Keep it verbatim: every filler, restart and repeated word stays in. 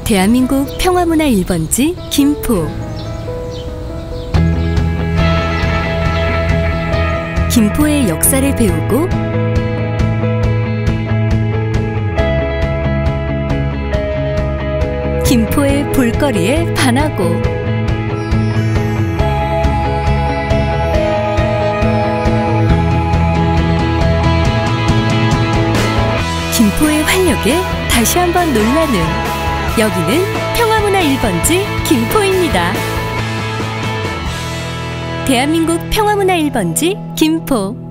대한민국 평화문화 일 번지 김포. 김포의 역사를 배우고 김포의 볼거리에 반하고 김포의 활력에 다시 한번 놀라는, 여기는 평화문화 일 번지 김포입니다. 대한민국 평화문화 일 번지 김포.